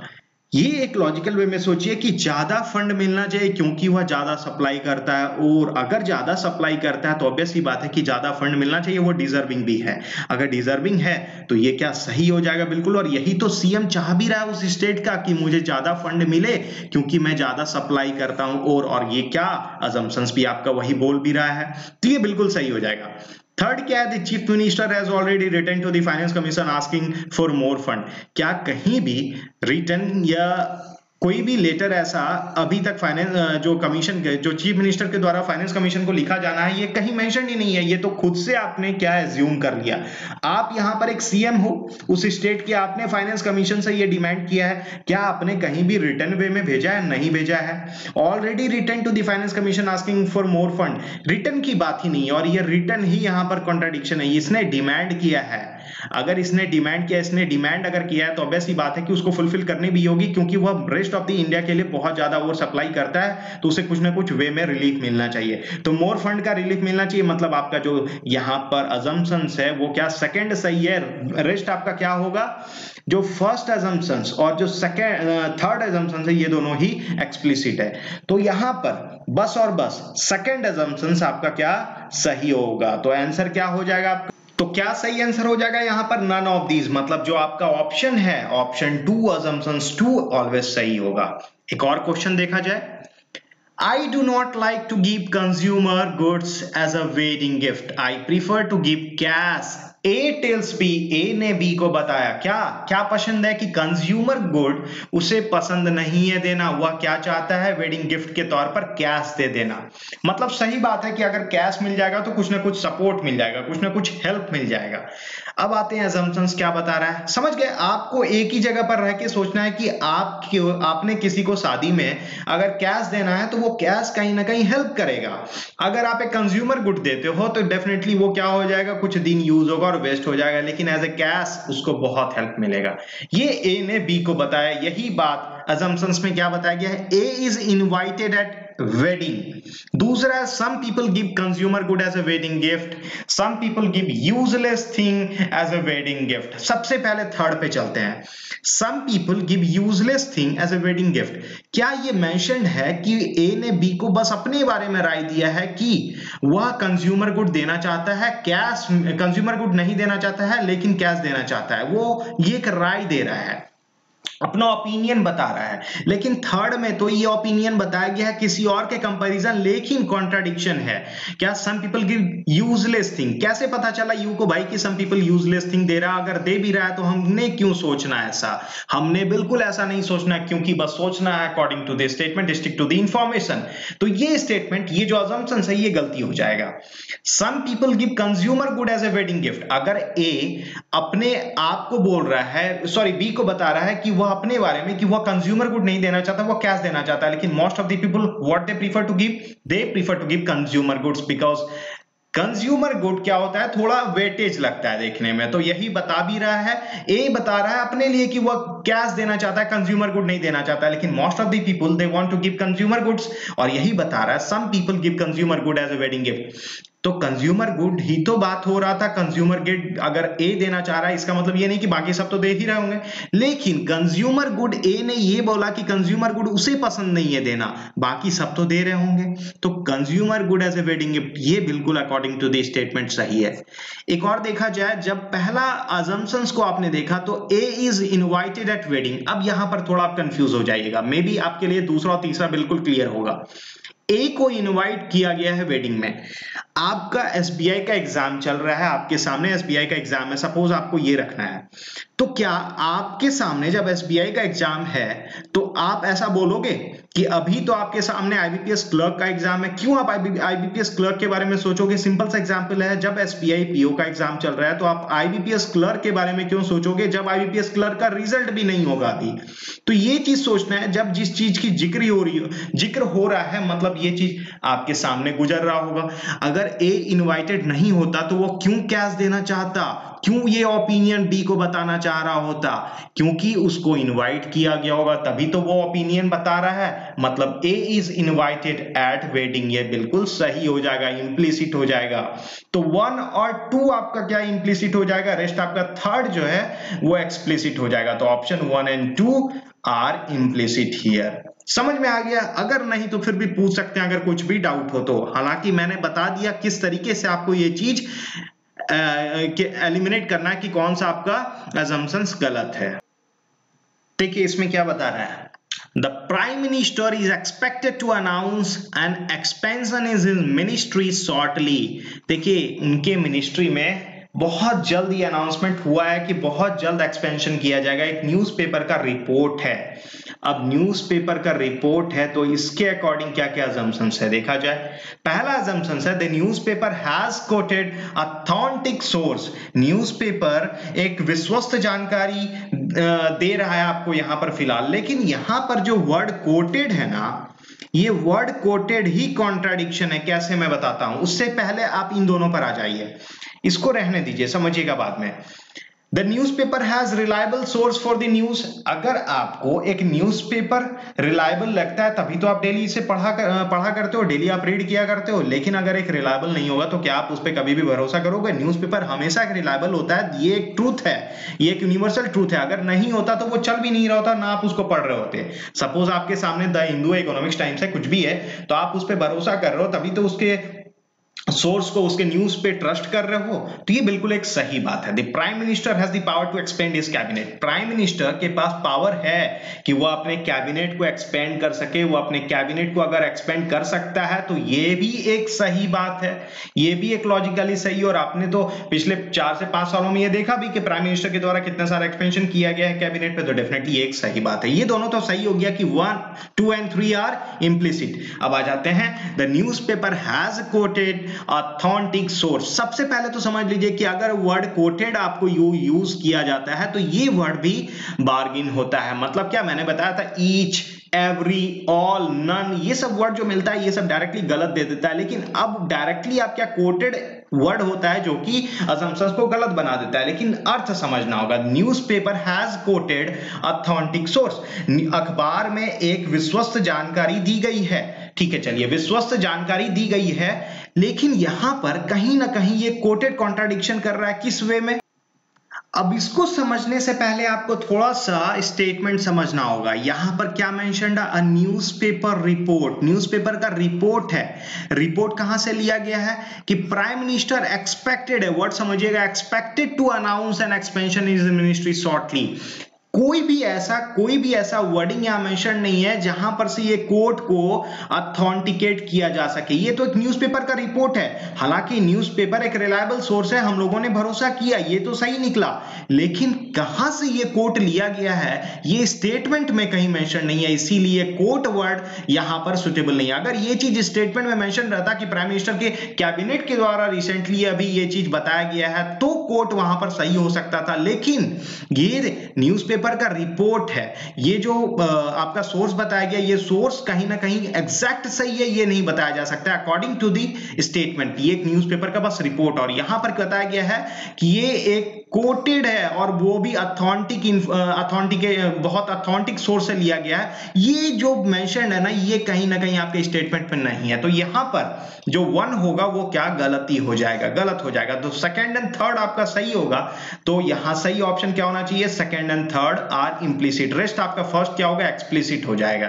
ये एक लॉजिकल वे में सोचिए कि ज्यादा फंड मिलना चाहिए क्योंकि वह ज्यादा सप्लाई करता है, और अगर ज्यादा सप्लाई करता है तो ऑब्वियस सी बात है कि ज्यादा फंड मिलना चाहिए, वो डिजर्विंग भी है। अगर डिजर्विंग है तो ये क्या सही हो जाएगा? बिल्कुल। और यही तो सीएम चाह भी रहा है उस स्टेट का कि मुझे ज्यादा फंड मिले क्योंकि मैं ज्यादा सप्लाई करता हूं, और और ये क्या अजम्पशंस भी आपका वही बोल भी रहा है, तो ये बिल्कुल सही हो जाएगा। थर्ड क्या है? The chief minister has already written to the finance commission asking for more fund. क्या कहीं भी रिटर्न या कोई भी लेटर ऐसा अभी तक फाइनेंस जो कमीशन के जो चीफ मिनिस्टर के द्वारा फाइनेंस कमीशन को लिखा जाना है, ये कहीं मेंशन ही नहीं है। ये तो खुद से आपने क्या एज्यूम कर लिया। आप यहां पर एक सीएम हो उस स्टेट के, आपने फाइनेंस कमीशन से ये डिमांड किया है, क्या आपने कहीं भी रिटर्न वे में भेजा है? नहीं भेजा है। Already return to the finance commission asking for more fund, return की बात ही नहीं है, और ये रिटर्न ही यहां पर कॉन्ट्राडिक्शन है। इसने डिमांड किया है, अगर इसने डिमांड किया इसने डिमांड अगर किया है तो ऑब्वियस सी बात है कि उसको फुलफिल करनी भी होगी, क्योंकि वह रेस्ट ऑफ द इंडिया के लिए बहुत ज्यादा ओवर सप्लाई करता है, तो उसे कुछ ना कुछ वे में रिलीफ मिलना चाहिए। तो मोर फंड का रिलीफ मिलना चाहिए, मतलब आपका जो यहां पर अजम्पशंस है वो क्या सेकंड सही है, रेस्ट आपका क्या होगा? जो फर्स्ट अजम्पशंस और जो सेकंड थर्ड अजम्पशंस है ये दोनों ही एक्सप्लिसिट है। तो यहां पर बस और बस सेकंड अजम्पशंस आपका क्या सही होगा। तो आंसर क्या हो जाएगा आपका? तो क्या सही आंसर हो जाएगा यहां पर? नन ऑफ दीज, मतलब जो आपका ऑप्शन है option two assumptions two always सही होगा। एक और क्वेश्चन देखा जाए। I do not like to give consumer goods as a wedding gift. I prefer to give cash. A tells B, A ने B को बताया क्या क्या पसंद है कि कंज्यूमर गुड उसे पसंद नहीं है देना, वह क्या चाहता है? वेडिंग गिफ्ट के तौर पर कैश दे देना। मतलब सही बात है कि अगर कैश मिल जाएगा तो कुछ ना कुछ सपोर्ट मिल जाएगा, कुछ ना कुछ हेल्प मिल जाएगा। अब आते हैं assumptions क्या बता रहा है, समझ गए? आपको एक ही जगह पर रह के सोचना है कि आप क्यों आपने किसी को शादी में अगर कैश देना है तो वो कैश कहीं ना कहीं हेल्प करेगा। अगर आप एक कंज्यूमर गुड देते हो तो डेफिनेटली वो क्या हो जाएगा, कुछ दिन यूज होगा और वेस्ट हो जाएगा, लेकिन एज ए कैश उसको बहुत हेल्प मिलेगा। ये ए ने बी को बताया, यही बात assumptions में क्या बताया गया है? A is invited at wedding। दूसरा है some people give consumer good as a wedding gift, some people give useless thing as a wedding gift। सबसे पहले थर्ड पे चलते हैं। some people give useless thing as a wedding gift, क्या ये mentioned है कि A ने B को बस अपने बारे में राय दिया है कि वह कंज्यूमर गुड देना चाहता है, कैश कंज्यूमर गुड नहीं देना चाहता है लेकिन कैश देना चाहता है? वो ये एक राय दे रहा है, अपना ओपिनियन बता रहा है। लेकिन थर्ड में तो ये ओपिनियन बताया गया है किसी और के कंपैरिजन, लेकिन कॉन्ट्राडिक्शन है। क्या some people give useless thing, कैसे पता चला यू को भाई कि सम पीपल यूजलेस थिंग दे रहा? अगर दे भी रहा है तो हमने क्यों सोचना ऐसा? हमने बिल्कुल ऐसा नहीं सोचना, क्योंकि बस सोचना है according to the statement, stick to the information. तो ये स्टेटमेंट, ये जो अजम्पशन है ये गलती हो जाएगा। Some people give consumer good as a wedding gift, अगर ए अपने आप को बोल रहा है, सॉरी बी को बता रहा है कि वह अपने बारे में कि वह कंज्यूमर गुड नहीं देना चाहता, वह कैश देना चाहता है, लेकिन most of the people what they prefer to give, they prefer to give consumer goods, because consumer good क्या होता है, थोड़ा वेटेज लगता है देखने में। तो यही बता भी रहा है, ए बता रहा है अपने लिए कि वह कैश देना चाहता है, कंज्यूमर गुड नहीं देना चाहता, लेकिन most of the people they want to give consumer goods, और यही बता रहा है some people give consumer good as a wedding gift. तो कंज्यूमर गुड ही तो बात हो रहा था, कंज्यूमर गुड अगर ए देना चाह रहा है इसका मतलब ये नहीं कि बाकी सब तो दे ही रहे होंगे, लेकिन कंज्यूमर गुड ए ने ये बोला कि कंज्यूमर गुड उसे पसंद नहीं है देना, बाकी सब तो दे रहे होंगे। तो consumer good as a wedding gift ये बिल्कुल अकॉर्डिंग टू द स्टेटमेंट सही है। एक और देखा जाए, जब पहला अजम्पशंस को आपने देखा तो A is invited at wedding, अब यहां पर थोड़ा आप कंफ्यूज हो जाइएगा, मे बी आपके लिए दूसरा और तीसरा बिल्कुल क्लियर होगा। ए को इनवाइट किया गया है वेडिंग में, आपका एसबीआई का एग्जाम चल रहा है, आपके सामने एसबीआई का एग्जाम है, सपोज आपको ये रखना है, तो क्या आपके सामने जब एसबीआई का एग्जाम है तो आप ऐसा बोलोगे कि अभी तो आपके सामने आईबीपीएस क्लर्क का एग्जाम है, क्यों आप आईबीपीएस क्लर्क के बारे में सोचोगे? सिंपल सा एग्जांपल है, जब एसबीआई पीओ का एग्जाम चल रहा है तो आप आईबीपीएस क्लर्क के बारे में क्यों सोचोगे जब आईबीपीएस क्लर्क का रिजल्ट भी नहीं होगा अभी? तो ये चीज सोचना है, जब जिस चीज की जिक्र हो रही हो जिक्र हो रहा है, मतलब ये चीज आपके सामने गुजर रहा होगा। अगर ए इनवाइटेड नहीं होता तो वो क्यों कैश देना चाहता, क्यों ये ओपिनियन बी को बताना चाह रहा होता? क्योंकि उसको इनवाइट किया गया होगा, तभी तो वो ओपिनियन बता रहा है, मतलब A is invited at wedding, ये बिल्कुल सही हो जाएगा, इंप्लिसिट हो जाएगा। तो वन और टू आपका क्या इंप्लिसिट हो जाएगा, रेस्ट आपका थर्ड जो है वो एक्सप्लिसिट हो जाएगा। तो option one and two are implicit here. समझ में आ गया? अगर नहीं तो फिर भी पूछ सकते हैं अगर कुछ भी डाउट हो तो। हालांकि मैंने बता दिया किस तरीके से आपको ये चीज एलिमिनेट करना है कि कौन सा आपका assumptions गलत है। देखिए इसमें क्या बता रहा है, The Prime Minister is expected to announce an expansion in his ministry shortly। देखिए उनके मिनिस्ट्री में बहुत जल्द ये अनाउंसमेंट हुआ है कि बहुत जल्द एक्सपेंशन किया जाएगा। एक न्यूज़पेपर का रिपोर्ट है। अब न्यूज़पेपर का रिपोर्ट है तो इसके अकॉर्डिंग क्या क्या assumptions है देखा जाए। पहला assumptions है, the newspaper has quoted authentic source। Newspaper एक विश्वस्त जानकारी दे रहा है आपको यहां पर फिलहाल, लेकिन यहां पर जो वर्ड कोटेड है ना, ये वर्ड कोटेड ही कॉन्ट्राडिक्शन है। कैसे मैं बताता हूं, उससे पहले आप इन दोनों पर आ जाइए, इसको रहने दीजिए, समझिएगा बाद में। The newspaper has reliable source for the news। अगर आपको एक न्यूज़पेपर रिलायबल लगता है तभी तो आप डेली इसे पढ़ा कर, पढ़ा करते हो, डेली आप रीड किया करते हो। लेकिन अगर एक रिलायबल नहीं होगा तो क्या आप उस पर कभी भी भरोसा करोगे? न्यूज़पेपर हमेशा एक रिलायबल होता है, ये एक ट्रूथ है, ये एक यूनिवर्सल ट्रूथ है। अगर नहीं होता तो वो चल भी नहीं रहा होता, ना आप उसको पढ़ रहे होते। सपोज आपके सामने द हिंदू इकोनॉमिक्स टाइम्स है, कुछ भी है, तो आप उस पर भरोसा कर रहे हो, तभी तो उसके सोर्स को, उसके न्यूज पे ट्रस्ट कर रहे हो, तो ये बिल्कुल एक सही बात है। The prime minister has the power to expand his cabinet. Prime minister के पास पावर है कि वो अपने कैबिनेट को एक्सपेंड कर सके। वो अपने कैबिनेट को अगर एक्सपेंड कर सकता है तो ये भी एक सही बात है, ये भी एक लॉजिकली सही। और आपने तो पिछले चार से पांच सालों में ये देखा भी कि प्राइम मिनिस्टर के द्वारा कितना सारा एक्सपेंशन किया गया है कैबिनेट पे, तो डेफिनेटली एक सही बात है। ये दोनों तो सही हो गया कि one two and three are implicit. अब आ जाते हैं, the newspaper has quoted authentic source. सबसे पहले तो समझ लीजिए कि अगर वर्ड कोटेड आपको यू यूज किया जाता है तो ये वर्ड भी बार्गिन होता है। मतलब क्या, मैंने बताया था ईच, एवरी, ऑल, नन, ये सब वर्ड जो मिलता है ये सब डायरेक्टली गलत दे देता है। लेकिन अब डायरेक्टली आप क्या, कोटेड वर्ड होता है जो कि assumptions को गलत बना देता है, लेकिन अर्थ समझना होगा। Newspaper has quoted authentic source. अखबार में एक विश्वस्त जानकारी दी गई है, ठीक है, चलिए विश्वस्त जानकारी दी गई है, लेकिन यहां पर कहीं ना कहीं ये कोटेड कॉन्ट्राडिक्शन कर रहा है। किस वे में? अब इसको समझने से पहले आपको थोड़ा सा स्टेटमेंट समझना होगा। यहां पर क्या मेंशन्ड है? A newspaper report. न्यूज़पेपर का रिपोर्ट है। रिपोर्ट कहां से लिया गया है कि प्राइम मिनिस्टर एक्सपेक्टेड है, वर्ड समझिएगा, expected to announce an expansion in his ministry shortly. कोई भी ऐसा कोई भी ऐसा वर्डिंग यहां मेंशन नहीं है जहां पर से ये कोट को ऑथेंटिकेट किया जा सके। ये तो एक न्यूज़पेपर का रिपोर्ट है। हालांकि न्यूज़पेपर एक रिलायबल सोर्स है, हम लोगों ने भरोसा किया, ये तो सही निकला, लेकिन कहां से ये कोट लिया गया है ये स्टेटमेंट में कहीं मेंशन नहीं है, इसीलिए कोट वर्ड यहां पर सुटेबल नहीं है। अगर ये चीज स्टेटमेंट में मेंशन रहता कि प्राइम मिनिस्टर के कैबिनेट के द्वारा रिसेंटली अभी ये चीज बताया गया है तो कोट वहां पर सही हो सकता था, लेकिन ये न्यूज़पेपर का रिपोर्ट है। ये जो आपका सोर्स बताया गया, ये सोर्स कहीं ना कहीं एग्जैक्ट सही है ये नहीं बताया जा सकता अकॉर्डिंग टू दी स्टेटमेंट। ये एक न्यूज़पेपर का बस रिपोर्ट, और यहां पर बताया गया है कि ये एक कोटेड है और वो भी ऑथेंटिक ऑथेंटिक बहुत ऑथेंटिक सोर्स से लिया गया है। ये जो मेंशन है ना, ये कहीं ना कहीं आपके स्टेटमेंट पर नहीं है, तो यहां पर जो वन होगा वो क्या, गलती हो जाएगा, गलत हो जाएगा। तो सेकंड एंड थर्ड आपका सही होगा, तो यहां सही ऑप्शन क्या होना चाहिए, second and third are implicit. Rest आपका फर्स्ट क्या होगा, एक्सप्लिसिट हो जाएगा।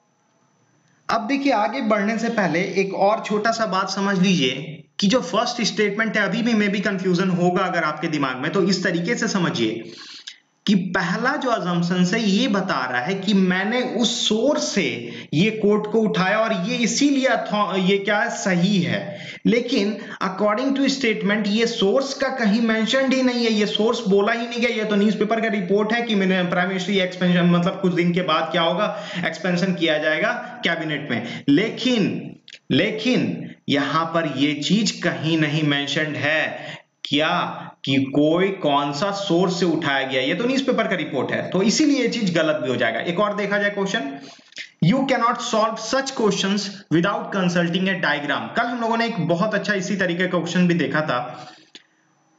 अब देखिए आगे बढ़ने से पहले एक और छोटा सा बात समझ लीजिए कि जो फर्स्ट स्टेटमेंट है, अभी भी मे भी कंफ्यूजन होगा अगर आपके दिमाग में, तो इस तरीके से समझिए कि पहला जो assumption है ये बता रहा है कि मैंने उस सोर्स से ये कोट को उठाया और ये इसीलिए ये क्या सही है, लेकिन अकॉर्डिंग टू स्टेटमेंट ये सोर्स का कहीं मेंशन्ड ही नहीं है, ये सोर्स बोला ही नहीं गया। ये तो न्यूज़पेपर का रिपोर्ट है कि मैंने प्राइम मिनिस्टर एक्सपेंशन मतलब कुछ दिन के बाद क्या होगा, एक्सपेंशन किया जाएगा कैबिनेट में, लेकिन लेकिन यहां पर ये चीज कहीं नहीं मेंशन्ड है क्या कि कोई कौन सा सोर्स से उठाया गया। ये तो न्यूज़पेपर का रिपोर्ट है, तो इसीलिए ये चीज गलत भी हो जाएगा। एक और देखा जाए question, you cannot solve such questions without consulting a diagram. कल हम लोगों ने एक बहुत अच्छा इसी तरीके का क्वेश्चन भी देखा था।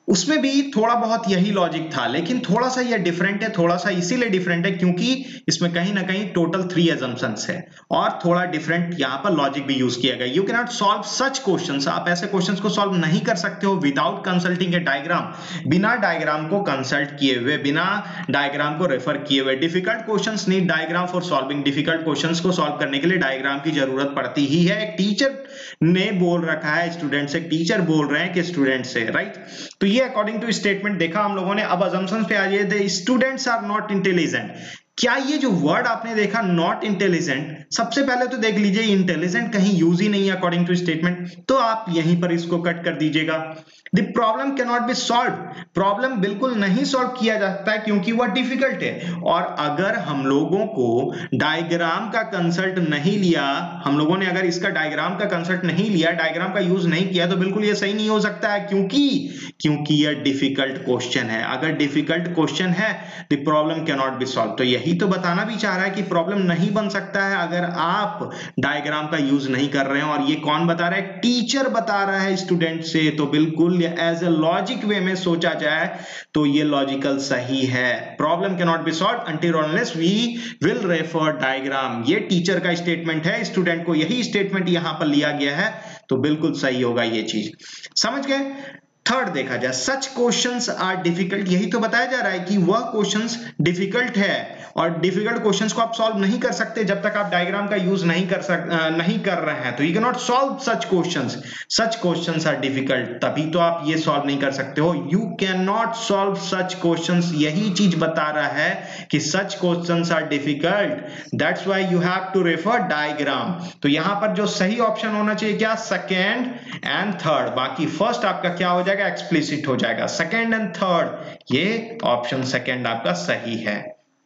उसमें भी थोड़ा बहुत यही लॉजिक था, लेकिन थोड़ा सा ये डिफरेंट है, थोड़ा सा इसीलिए डिफरेंट है क्योंकि इसमें कहीं ना कहीं टोटल थ्री अजम्पशंस है और थोड़ा डिफरेंट यहां पर लॉजिक भी यूज किया गया। You can not solve such questions, आप ऐसे क्वेश्चंस को सॉल्व नहीं कर सकते हो विदाउट कंसल्टिंग ए डायग्राम, बिना डायग्राम को कंसल्ट किए हुए, बिना डायग्राम को रेफर किए हुए। Difficult questions need diagram for solving, difficult questions को सॉल्व करने के लिए डायग्राम की जरूरत पड़ती ही है। एक टीचर ने बोल रखा है स्टूडेंट से, टीचर बोल रहे हैं कि स्टूडेंट से, राइट। तो ये अकॉर्डिंग टू स्टेटमेंट देखा हम लोगों ने। अब अजम्पशंस पे आ जाइए। The students are not intelligent. क्या ये जो वर्ड आपने देखा नॉट इंटेलिजेंट, सबसे पहले तो देख लीजिए इंटेलिजेंट कहीं यूज ही नहीं है अकॉर्डिंग टू स्टेटमेंट, तो आप यहीं पर इसको कट कर दीजिएगा। The problem can not be solve, problem बिल्कुल नहीं सॉल्व किया जा सकता है क्योंकि वह डिफिकल्ट है। और अगर हम लोगों को डायग्राम का कंसल्ट नहीं लिया, हम लोगों ने अगर इसका डायग्राम का कंसल्ट नहीं लिया, डायग्राम का यूज नहीं किया, तो बिल्कुल ये सही नहीं हो सकता है क्योंकि क्योंकि यह डिफिकल्ट क्वेश्चन है। अगर डिफिकल्ट क्वेश्चन है the problem can not be solve, तो यही तो बताना भी चाह रहा है कि प्रॉब्लम नहीं बन सकता है अगर आप डायग्राम का यूज नहीं कर रहे हैं। और ये कौन बता रहा है? टीचर बता रहा है स्टूडेंट से। तो बिल्कुल एज ए लॉजिक वे में सोचा जाए तो ये लॉजिकल सही है। Problem can not be solve until unless we will refer diagram. ये टीचर का स्टेटमेंट है, स्टूडेंट को यही स्टेटमेंट यहां पर लिया गया है, तो बिल्कुल सही होगा ये चीज। समझ गए? थर्ड देखा जाए, सच क्वेश्चंस आर डिफिकल्ट। यही तो बताया जा रहा है कि वह क्वेश्चंस डिफिकल्ट है और डिफिकल्ट क्वेश्चंस को आप सॉल्व नहीं कर सकते जब तक आप डायग्राम का यूज नहीं कर सक नहीं कर रहे हैं। तो you can not solve such questions, such questions are difficult, तभी तो आप ये सॉल्व नहीं कर सकते हो। You can not solve such questions, यही चीज बता रहा है कि such questions are difficult, that's why you have to refer diagram. तो यहां पर जो सही ऑप्शन होना चाहिए क्या? Second and third. बाकी फर्स्ट आपका क्या हो जाएगा? एक्सप्लिसिट हो जाएगा। सेकेंड एंड थर्ड, ये ऑप्शन सेकेंड आपका सही है।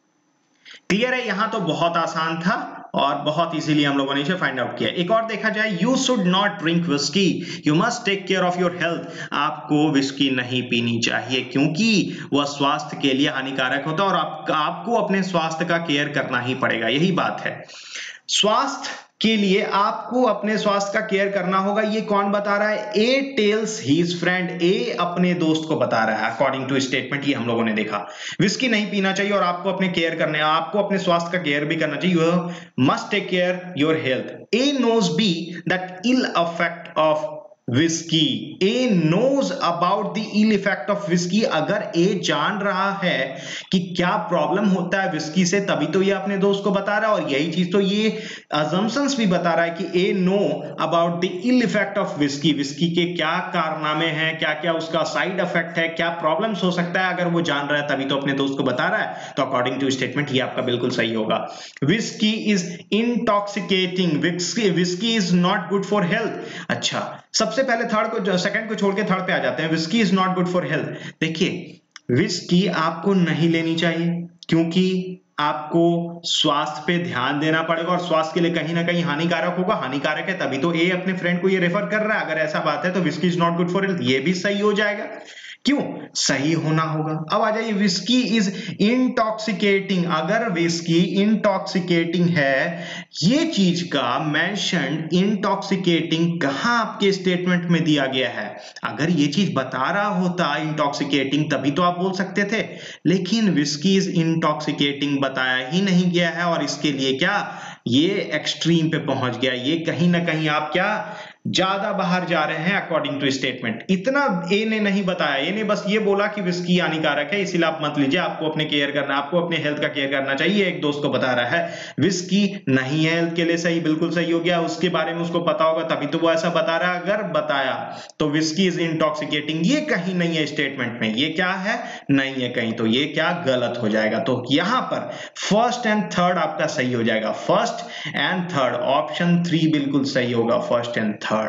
क्लियर है? यहां तो बहुत आसान था और बहुत इजीली हम लोगों ने इसे फाइंड आउट किया। एक और देखा जाए, you should not drink whisky, you must take care of your health. आपको विस्की नहीं पीनी चाहिए क्योंकि वह स्वास्थ्य के लिए हानिकारक होता है और आप, आपको अपने स्वास्थ्य का केयर करना ही पड़ेगा। यही बात है, स्वास्थ्य के लिए आपको अपने स्वास्थ्य का केयर करना होगा। ये कौन बता रहा है? A tells his friend, A अपने दोस्त को बता रहा है अकॉर्डिंग टू स्टेटमेंट। ये हम लोगों ने देखा, विस्की नहीं पीना चाहिए और आपको अपने केयर करने, आपको अपने स्वास्थ्य का केयर भी करना चाहिए। You must take care your health. A knows B that ill effect of whisky, A knows about the ill effect of whisky. अगर ए जान रहा है कि क्या प्रॉब्लम होता है विस्की से, तभी तो ये अपने दोस्त को बता रहा है। और यही चीज तो ये अजम्पशंस भी बता रहा है कि A know about the ill effect of whisky, whisky के क्या कारनामे हैं, क्या क्या उसका साइड इफेक्ट है, क्या प्रॉब्लम्स हो सकता है। अगर वो जान रहा है तभी तो अपने दोस्त को बता रहा है, तो अकॉर्डिंग टू स्टेटमेंट ये आपका बिल्कुल सही होगा। Whisky is intoxicating, whisky whisky is not good for health. अच्छा, सबसे पहले थर्ड को, सेकंड को छोड़ के थर्ड पे आ जाते हैं। Whisky is not good for health. देखिए, विस्की आपको नहीं लेनी चाहिए क्योंकि आपको स्वास्थ्य पे ध्यान देना पड़ेगा और स्वास्थ्य के लिए कहीं ना कहीं हानिकारक होगा। हानिकारक है तभी तो ए अपने फ्रेंड को ये रेफर कर रहा है। अगर ऐसा बात है तो whisky is not good for health, ये भी सही हो जाएगा। क्यों सही होना होगा? अब आ जाइए, विस्की इज इंटॉक्सिकेटिंग। अगर विस्की इंटॉक्सिकेटिंग है, ये चीज का मेंशन इंटॉक्सिकेटिंग कहां आपके स्टेटमेंट में दिया गया है? अगर ये चीज बता रहा होता इंटॉक्सिकेटिंग, तभी तो आप बोल सकते थे, लेकिन विस्की इज इंटॉक्सिकेटिंग बताया ही नहीं गया है। और इसके लिए क्या, ये एक्सट्रीम पे पहुंच गया, ये कहीं ना कहीं आप क्या ज्यादा बाहर जा रहे हैं अकॉर्डिंग टू स्टेटमेंट। इतना ए ने नहीं बताया, ए ने बस ये बोला कि विस्की हानिकारक है, इसीलिए आप मत लीजिए, आपको अपने केयर करना, आपको अपने हेल्थ का केयर करना चाहिए। एक दोस्त को बता रहा है विस्की नहीं है हेल्थ के लिए सही, बिल्कुल सही हो गया। उसके बारे में उसको पता होगा तभी तो वो ऐसा बता रहा है। अगर बताया तो विस्की इज इंटॉक्सिकेटिंग, ये कहीं नहीं है स्टेटमेंट में, ये क्या है? नहीं है कहीं, तो ये क्या गलत हो जाएगा। तो यहां पर फर्स्ट एंड थर्ड आपका सही हो जाएगा। First and third, option three बिल्कुल सही होगा, फर्स्ट एंड थर्ड।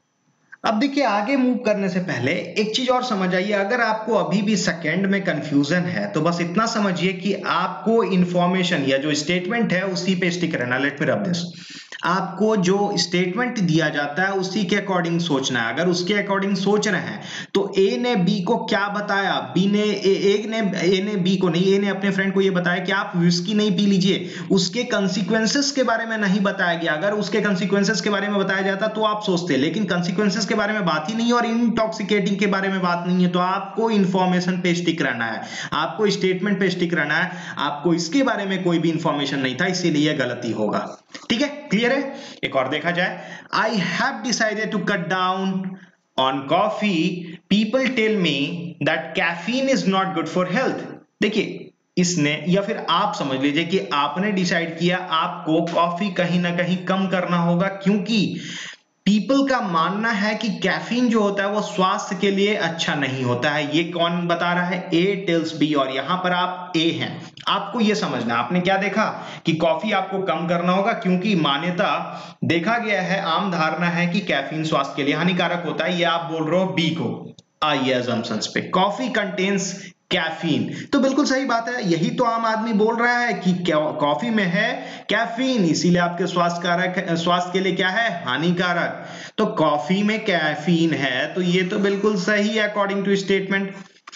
अब देखिए, आगे मूव करने से पहले एक चीज और समझ आइए। अगर आपको अभी भी सेकंड में कंफ्यूजन है तो बस इतना समझिए कि आपको इंफॉर्मेशन या जो स्टेटमेंट है उसी पे स्टिक रहना। Let me rub this. आपको जो स्टेटमेंट दिया जाता है उसी के अकॉर्डिंग सोचना है। अगर उसके अकॉर्डिंग सोच रहे हैं तो ए ने बी को क्या बताया, बी ने ए ने ए ने बी को नहीं, ए ने अपने फ्रेंड को ये बताया कि आप विस्की नहीं पी लीजिए। उसके कंसीक्वेंसेस के बारे में नहीं बताया गया। अगर उसके कंसीक्वेंसेस के बारे में बताया जाता तो आप सोचते, लेकिन कंसीक्वेंसेस के बारे में बात ही नहीं है और इंटॉक्सिकेटिंग के बारे में बात नहीं है, तो आपको इंफॉर्मेशन पे स्टिक रहना है, आपको स्टेटमेंट पे स्टिक रहना है, आपको इसके बारे में कोई भी इंफॉर्मेशन नहीं था, इसीलिए गलती होगा। ठीक है, क्लियर है। एक और देखा जाए, I have decided to cut down on coffee, people tell me that caffeine is not good for health. देखिए इसने, या फिर आप समझ लीजिए कि आपने डिसाइड किया आपको कॉफी कहीं ना कहीं कम करना होगा, क्योंकि पीपल का मानना है कि कैफीन जो होता है वो स्वास्थ्य के लिए अच्छा नहीं होता है। ये कौन बता रहा है? ए टेल्स बी, और यहां पर आप ए हैं। आपको ये समझना, आपने क्या देखा कि कॉफी आपको कम करना होगा, क्योंकि मान्यता देखा गया है, आम धारणा है कि कैफीन स्वास्थ्य के लिए हानिकारक होता है। ये आप बोल रहे हो बी को। आइए असम्पशंस पे, कॉफी कंटेन्स कैफीन, तो बिल्कुल सही बात है, यही तो आम आदमी बोल रहा है कि कॉफी में है कैफीन, इसीलिए आपके स्वास्थ्य कारक, स्वास्थ्य के लिए क्या है? हानिकारक। तो कॉफी में कैफीन है, तो ये तो बिल्कुल सही है according to statement.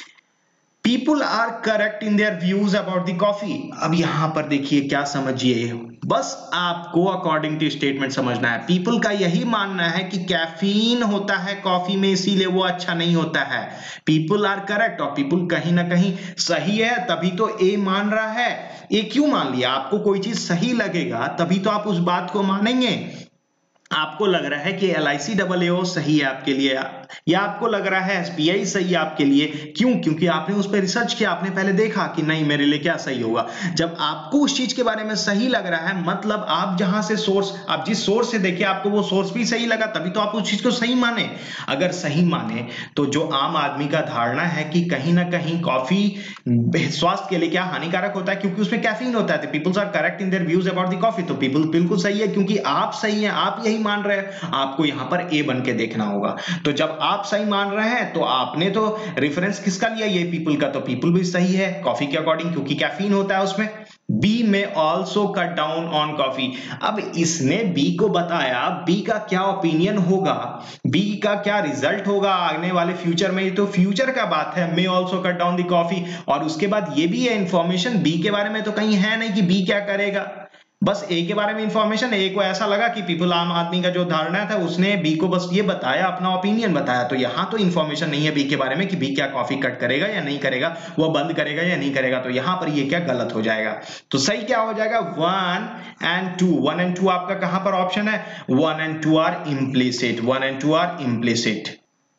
People are correct in their views about the coffee. अब यहां पर देखिए क्या समझिए, बस आपको अकॉर्डिंग टू स्टेटमेंट समझना है। पीपल का यही मानना है कि कैफीन होता है कॉफी में, इसीलिए वो अच्छा नहीं होता है। पीपल आर करेक्ट, और पीपल कहीं ना कहीं सही है, तभी तो ए मान रहा है। ए क्यों मान लिया? आपको कोई चीज सही लगेगा तभी तो आप उस बात को मानेंगे। आपको लग रहा है कि L I C double A ओ सही है आपके लिए, या आपको लग रहा है एस बी आई सही है आपके लिए, क्यों? क्योंकि आपने उस पर रिसर्च किया, आपने पहले देखा कि नहीं मेरे लिए क्या सही होगा। जब आपको उस चीज के बारे में सही लग रहा है, मतलब आप जहां से सोर्स, आप जिस सोर्स से देखिए आपको वो सोर्स भी सही लगा, तभी तो आप उस चीज को सही माने। अगर सही माने तो जो आम आदमी का धारणा है कि कहीं ना कहीं कॉफी स्वास्थ्य के लिए क्या हानिकारक होता है, क्योंकि उसमें कैफीन होता है, peoples are correct in their views about the coffee, तो पीपल बिल्कुल सही है, क्योंकि आप सही हैं, आप यही मान रहे हैं। आपको यहां पर ए बन के देखना होगा। तो जब आप सही मान रहे हैं तो आपने तो रेफरेंस किसका लिया? ये पीपल का, तो पीपल भी सही है कॉफी के अकॉर्डिंग, क्योंकि कैफीन होता है उसमें। B may also cut down on coffee. अब इसने बी को बताया, बी का क्या ओपिनियन होगा, बी का क्या रिजल्ट होगा आने वाले फ्यूचर में, ये तो फ्यूचर का बात है। May also cut down the coffee, और उसके बाद ये भी है इंफॉर्मेशन बी के बारे में तो कहीं है नहीं कि बी क्या करेगा, बस ए के बारे में इंफॉर्मेशन। ए को ऐसा लगा कि पीपल, आम आदमी का जो धारणा था, उसने बी को बस ये बताया, अपना ओपिनियन बताया। तो यहां तो इंफॉर्मेशन नहीं है बी के बारे में कि बी क्या कॉफी कट करेगा या नहीं करेगा, वो बंद करेगा या नहीं करेगा। तो यहां पर ये क्या गलत हो जाएगा। तो सही क्या हो जाएगा? One and two. One and two आपका कहां पर ऑप्शन है? One and two are implicit, one and two are implicit.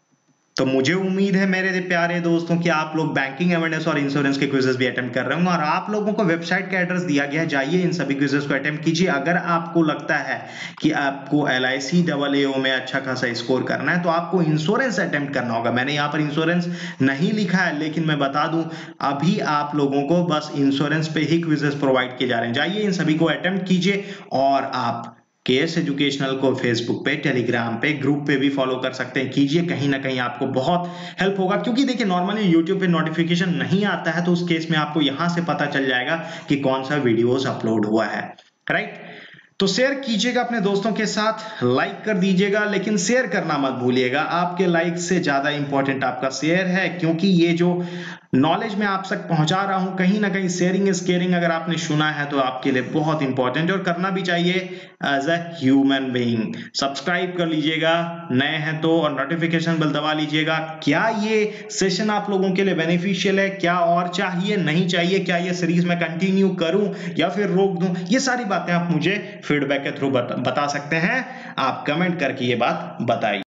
तो मुझे उम्मीद है मेरे प्यारे दोस्तों कि आप लोग बैंकिंग अवेयरनेस और इंश्योरेंस के क्विजेस भी अटेम्प्ट कर रहे होंगे, और आप लोगों को वेबसाइट का एड्रेस दिया गया है, जाइए इन सभी क्विजेस को अटेम्प्ट कीजिए। अगर आपको लगता है कि आपको L I C double A ओ में अच्छा खासा स्कोर करना है, तो आपको इंश्योरेंस अटेम्प्ट करना होगा। मैंने यहाँ पर इंश्योरेंस नहीं लिखा है, लेकिन मैं बता दूं अभी आप लोगों को बस इंश्योरेंस पे ही क्विजेस प्रोवाइड किए जा रहे हैं। जाइए इन सभी को अटेम्प्ट कीजिए, और आप के एस एजुकेशनल को फेसबुक पे, टेलीग्राम पे, ग्रुप पे भी फॉलो कर सकते हैं, कीजिए। कहीं ना कहीं आपको बहुत हेल्प होगा, क्योंकि देखिए नॉर्मली यूट्यूब पे नोटिफिकेशन नहीं आता है, तो उस केस में आपको यहां से पता चल जाएगा कि कौन सा वीडियोस अपलोड हुआ है, राइट। तो शेयर कीजिएगा अपने दोस्तों के साथ, लाइक कर दीजिएगा, लेकिन शेयर करना मत भूलिएगा। आपके लाइक से ज्यादा इंपॉर्टेंट आपका शेयर है, क्योंकि ये जो नॉलेज मैं आप तक पहुंचा रहा हूं, कहीं ना कहीं शेयरिंग इज केयरिंग अगर आपने सुना है तो आपके लिए बहुत इंपॉर्टेंट है, और करना भी चाहिए as a human being. Subscribe कर लीजिएगा नए हैं तो, और नोटिफिकेशन बेल दबा लीजिएगा। क्या ये सेशन आप लोगों के लिए बेनिफिशियल है? क्या और चाहिए, नहीं चाहिए? क्या ये सीरीज में कंटिन्यू करूं या फिर रोक दूं? ये सारी बातें आप मुझे फीडबैक के थ्रू बता सकते हैं। आप कमेंट करके ये बात बताइए।